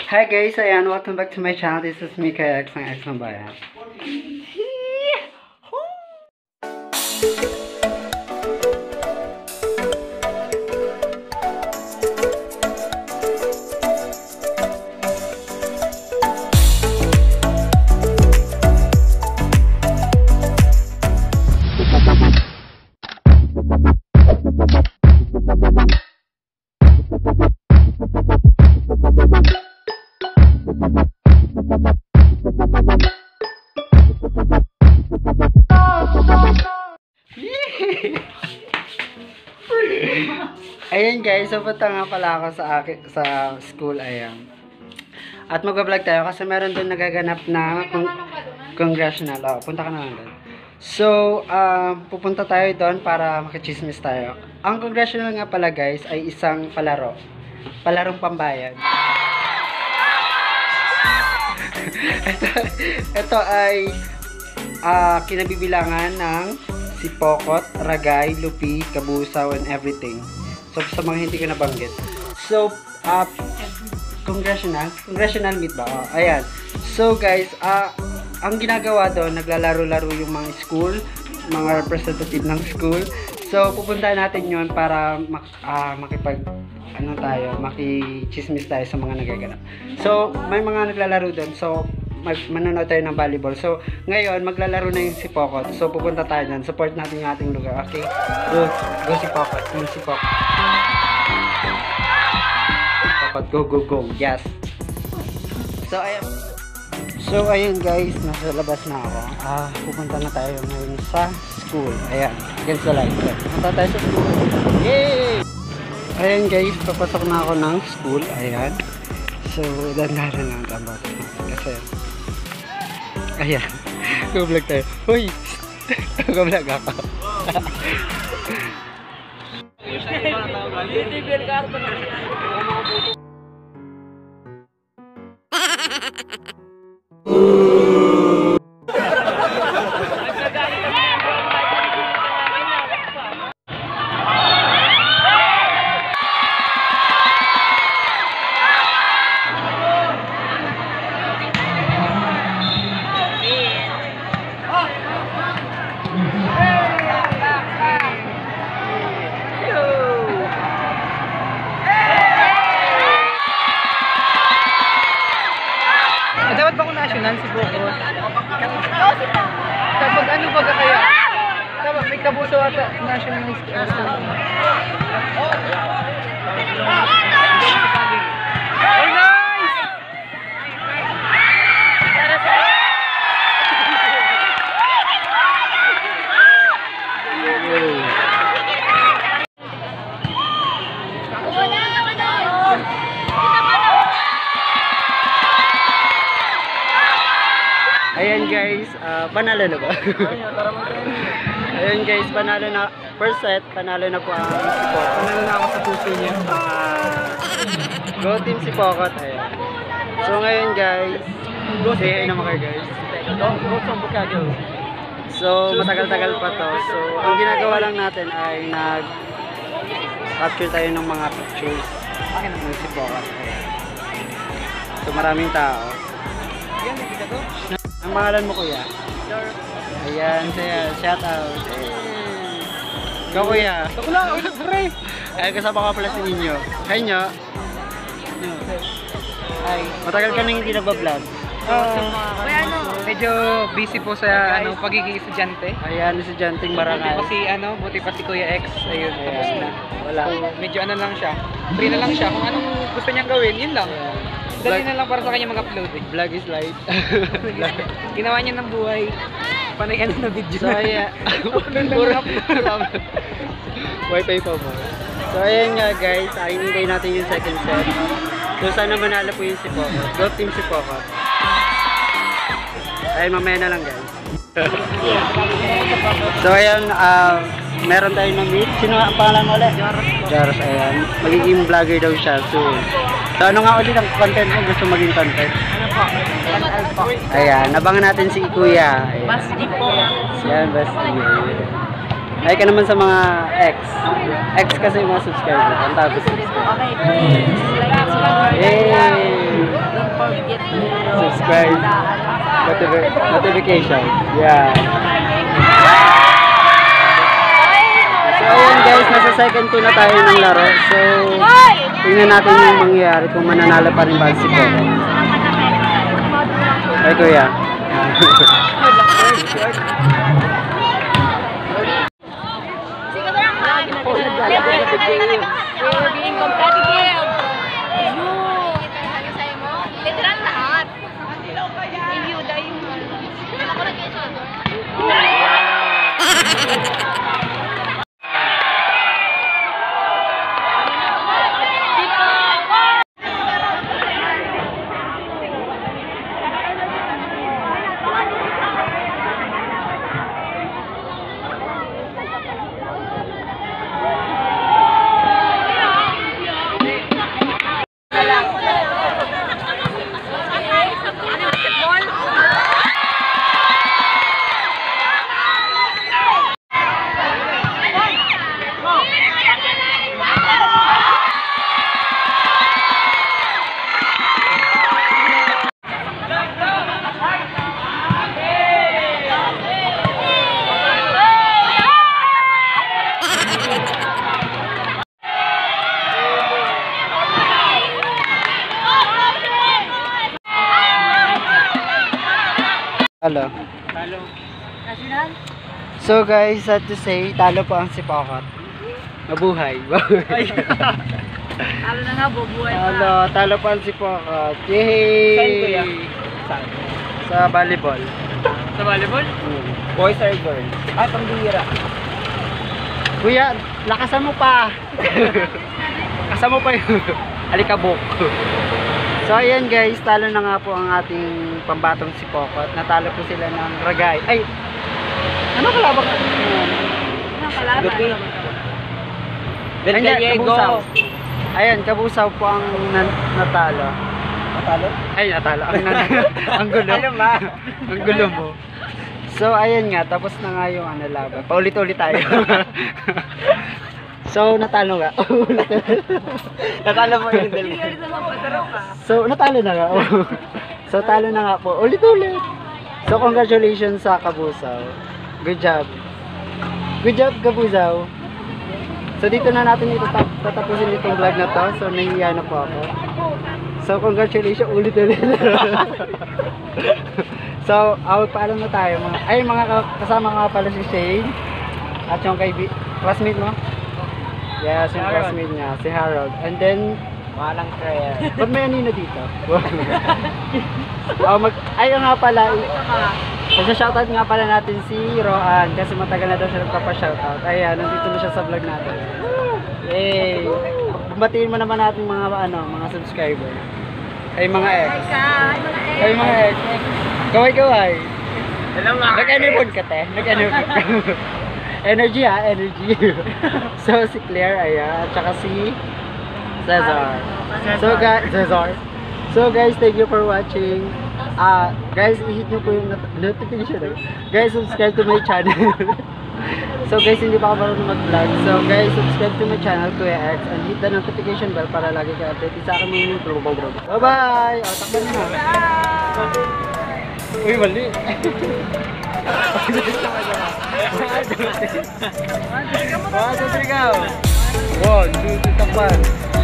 Hi guys, ayan, welcome back to my channel. This is me, Kaya X ng X ng Bayan. Ayan guys, so punta nga pala ako sa school, ayan. At magbablog tayo kasi meron doon nagaganap na congressional. Oh, punta ka na lang doon. So, pupunta tayo doon para makichismis tayo. Ang congressional nga pala guys ay isang palaro. Palarong pambayad. ito ay kinabibilangan ng Sipokot, Ragay, Lupi, Kabusaw, and everything. So, sa mga hindi ko nabanggit. So, congressional meet ba? Oh, ayan. So, guys, ang ginagawa doon, naglalaro-laro yung mga school, mga representative ng school. So, pupuntahan natin yun para makichismis tayo sa mga nagaganap. So, may mga naglalaro doon. So, manonood tayo ng volleyball. So, ngayon, maglalaro na yung Sipokot. So, pupunta tayo dyan. Support natin yung ating lugar. Okay? Go Sipokot. Go Sipokot. Sipokot. Go. Yes. So, ayun guys. Nasa labas na ako. Pupunta na tayo ngayon sa school. Ayan. Against the light. Punta tayo sa school. Yay! Ayan guys. Papasok na ako ng school. Ayan. So, dandaran lang tama. Kasi ayan, go-vlog tayo. Uy! Go-vlog ako. Dapat ba kung national si Boko? Kapag ano ba kaya? Dapat may Kabuso ata national school. Oh, nice! Ayan guys, panalo na ba? Ayan guys, panalo na. First set, panalo na po ang Sipokot. Panalo na ako sa puso niya. Go team Sipokot. Ayan. So ngayon guys, say hi naman kayo guys. So matagal-tagal pa to. So ang ginagawa lang natin ay nag-capture tayo ng mga pictures ng Sipokot. Ayan. So maraming tao. Yan, nakita to? Ang pangalan mo kuya? Ayan, shout out. Ikaw kuya? Ako lang, pre! Ay, kasama ka pala si Ninyo. Hi Nyo. Hi. Matagal ka nang hindi nagbablog. Medyo busy po sa pagiging estudyante. Ayan, estudyanteng barangay. Buti pa si Kuya X. Ayun, tapos na. Wala. So, medyo lang siya. Free na lang siya. Kung anong gusto niyang gawin, yun lang. Dali na lang para sa kanya mag-upload eh. Vlog is life. Ginawa niya ng buhay. Panay na video. So, ayan. Upload. Wi-Fi pa mo. So, ayan nga guys. Hinintay natin yung second set. So, sana manalo po yung Sipokot. Go team Sipokot. Ayun, mamaya na lang guys. So, ayan. Meron tayo na meet. Sino ang pangalan mo ulit? Jaros. Ayan. Magiging vlogger daw siya soon. So, ano nga ulit ang content mo? Gusto maging content? Ano po? Ayan. Nabangan natin si Kuya. Basti po. Ayan, Basti. Like ka naman sa mga X. X kasi yung mga subscriber. Ang tawag ko subscriber. Okay, please. Like, subscribe. Yay! subscribe, notification. Yeah. So ayun guys, nasa second 2 na tayo ng laro. So tingnan natin yung mangyayari kung mananalo pa rin ba si Coco. Ay kuya. We're being competitive. Literal lahat. Review dahil yung ako Talo. So guys, sad to say, talo po ang si Pokot. Mabuhay. Talo na nga, bubuhay pa. Talo po ang si Pokot. Yay! Saan kuya? Saan? Sa volleyball. Sa volleyball? Boys or girls? Ah, pambihira. Kuya, lakasan mo pa. Lakasan mo pa yung alikabok. So ayan guys, talo na nga po ang ating pambatong si Pokot. Natalo po sila ng Ragay. Ay! Ano kalabang? Ano kalaban? Hindi, Kabusaw. Ayan, Kabusaw po ang natalo. Matalo? Ay, natalo. Ang gulo. Ano ba? Ang gulo mo. So ayan nga, tapos na nga yung laban. Paulit-ulit tayo. So, natalo nga. Natalo mo yung dali. So, natalo na nga. So, talo na nga po. Ulit-ulit. So, congratulations sa Kabusaw. Good job. Good job, Kabusaw. So, dito na natin tatapusin itong vlog na to. So, nahihiya na po ako. So, congratulations. Ulit-ulit. So, paalam na tayo. Mga kasama nga pala si Shane. At yung classmate mo. Yes, yung classmate niya, si Harold. And then, Walang prayer. ba't may anino dito? Ayun nga pala, shoutout nga pala natin si Roan kasi matagal na daw siya nagpapa-shoutout. Ayan, nandito na siya sa vlog natin. Yay! Batiin mo naman natin mga subscriber. Ay mga ex. Ay mga ex. Kaway-kaway. Hello nga. Nag-enerpod ka te. Nag-enerpod ka. Energy ha, energy. So si Claire, ayan, at saka si Cesar. So guys, thank you for watching. Guys, i-hit nyo po yung notification. Guys, subscribe to my channel. So guys, hindi pa ako marunong mag-vlog. So guys, subscribe to my channel, Kuya X, and hit the notification bell para lagi kayo update sa akin mga intro. Bye-bye! O, takpan na. Uy, mali. 1, 2, 3, go! 1, 2, 3, takpan.